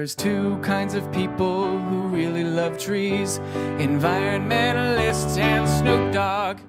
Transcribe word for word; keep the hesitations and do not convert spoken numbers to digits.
There's two kinds of people who really love trees: environmentalists and Snoop Dogg.